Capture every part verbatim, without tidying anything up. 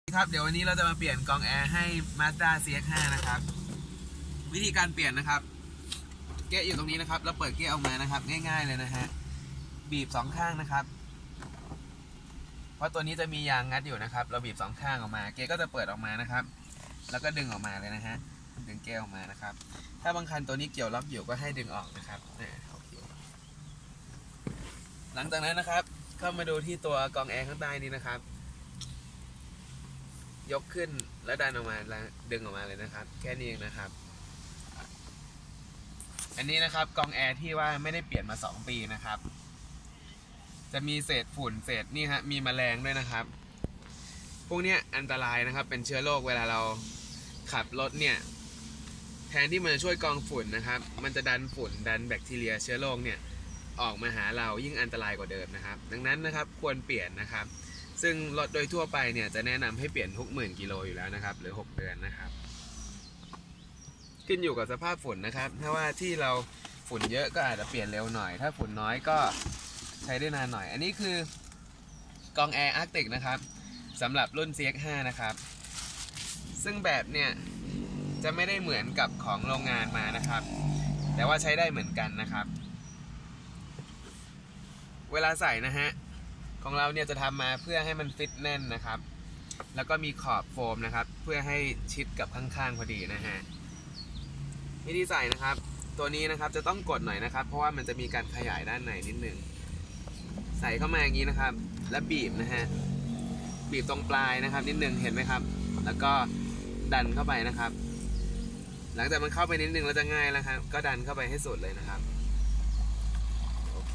ครับเดี๋ยววันนี้เราจะมาเปลี่ยนกรองแอร์ให้ Mazda ซี เอ็กซ์ ห้า นะครับวิธีการเปลี่ยนนะครับเกะอยู่ตรงนี้นะครับแล้วเปิดเกะออกมานะครับง่ายๆเลยนะฮะบีบสองข้างนะครับเพราะตัวนี้จะมียางงัดอยู่นะครับเราบีบสองข้างออกมาเกะก็จะเปิดออกมานะครับแล้วก็ดึงออกมาเลยนะฮะดึงเกะออกมานะครับถ้าบางคันตัวนี้เกี่ยวล็อกอยู่ก็ให้ดึงออกนะครับหลังจากนั้นนะครับเข้ามาดูที่ตัวกรองแอร์ข้างใต้นี้นะครับยกขึ้นแล้วดันออกมาแล้วดึงออกมาเลยนะครับแค่นี้เองนะครับอันนี้นะครับกรองแอร์ที่ว่าไม่ได้เปลี่ยนมาสองปีนะครับจะมีเศษฝุ่นเศษนี่ฮะมีแมลงด้วยนะครับพวกนี้อันตรายนะครับเป็นเชื้อโรคเวลาเราขับรถเนี่ยแทนที่มันจะช่วยกรองฝุ่นนะครับมันจะดันฝุ่นดันแบคทีเรียเชื้อโรคเนี่ยออกมาหาเรายิ่งอันตรายกว่าเดิมนะครับดังนั้นนะครับควรเปลี่ยนนะครับซึ่งรถโดยทั่วไปเนี่ยจะแนะนำให้เปลี่ยนทุกหมื่นกิโลอยู่แล้วนะครับหรือหกเดือนนะครับขึ้นอยู่กับสภาพฝุ่นนะครับถ้าว่าที่เราฝุ่นเยอะก็อาจจะเปลี่ยนเร็วหน่อยถ้าฝุ่นน้อยก็ใช้ได้นานหน่อยอันนี้คือกรองแอร์อาร์กติกนะครับสำหรับรุ่น ซี เอ็กซ์ ห้า นะครับซึ่งแบบเนี่ยจะไม่ได้เหมือนกับของโรงงานมานะครับแต่ว่าใช้ได้เหมือนกันนะครับเวลาใส่นะฮะของเราเนี่ยจะทำมาเพื่อให้มันฟิตแน่นนะครับแล้วก็มีขอบโฟมนะครับเพื่อให้ชิดกับข้างๆพอดีนะฮะวิธีใส่นะครับตัวนี้นะครับจะต้องกดหน่อยนะครับเพราะว่ามันจะมีการขยายด้านในนิดหนึ่งใส่เข้ามาอย่างนี้นะครับแล้วบีบนะฮะบีบตรงปลายนะครับนิดหนึ่งเห็นไหมครับแล้วก็ดันเข้าไปนะครับหลังจากมันเข้าไปนิดหนึ่งแล้วจะง่ายแล้วครับก็ดันเข้าไปให้สุดเลยนะครับโอเค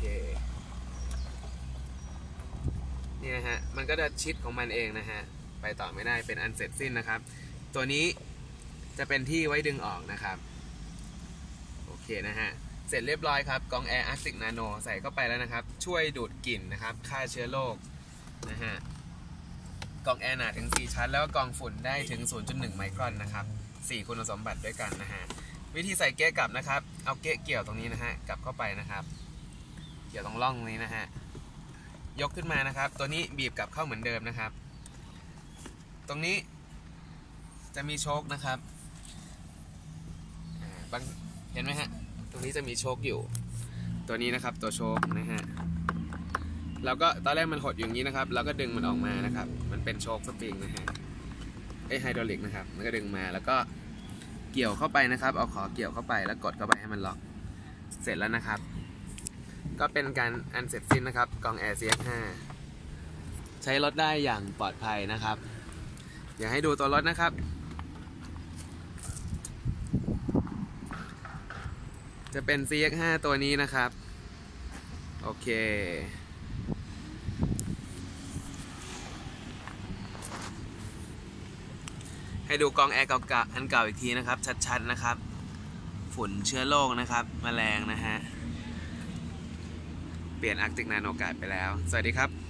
นี่นะฮะมันก็จะชิดของมันเองนะฮะไปต่อไม่ได้เป็นอันเสร็จสิ้นนะครับตัวนี้จะเป็นที่ไว้ดึงออกนะครับโอเคนะฮะเสร็จเรียบร้อยครับกรองแอร์ Arctic Nano ใส่เข้าไปแล้วนะครับช่วยดูดกลิ่นนะครับฆ่าเชื้อโรคนะฮะกรองแอร์หนาถึงสี่ชั้นแล้วก็กรองฝุ่นได้ถึง ศูนย์จุดหนึ่ง ไมครอนนะครับสี่คุณสมบัติด้วยกันนะฮะวิธีใส่เกะกลับนะครับเอาเกะเกี่ยวตรงนี้นะฮะกลับเข้าไปนะครับเกี่ยวตรงร่องนี้นะฮะยกขึ้นมานะครับตัวนี้บีบกลับเข้าเหมือนเดิมนะครับตรงนี้จะมีโชคนะครับเห็นไหมฮะตรงนี้จะมีโชคอยู่ตัวนี้นะครับตัวโชคนะฮะเราก็ตอนแรกมันหดอย่างนี้นะครับเราก็ดึงมันออกมานะครับมันเป็นโชคสปริงนะฮะไอไฮดรอลิกนะครับมันก็ดึงมาแล้วก็เกี่ยวเข้าไปนะครับเอาขอเกี่ยวเข้าไปแล้วกดเข้าไปให้มันล็อกเสร็จแล้วนะครับก็เป็นการอันเสร็จสิ้นนะครับกรองแอร์ ซี เอ็กซ์ ห้า ใช้รถได้อย่างปลอดภัยนะครับอยากให้ดูตัวรถนะครับจะเป็น ซี เอ็กซ์ ห้า ตัวนี้นะครับโอเคให้ดูกรองแอร์เก่าๆอันเก่าอีกทีนะครับชัดๆนะครับฝุ่นเชื้อโรคนะครับแมลงนะฮะเปลี่ยน Arctic Nano ไปแล้วสวัสดีครับ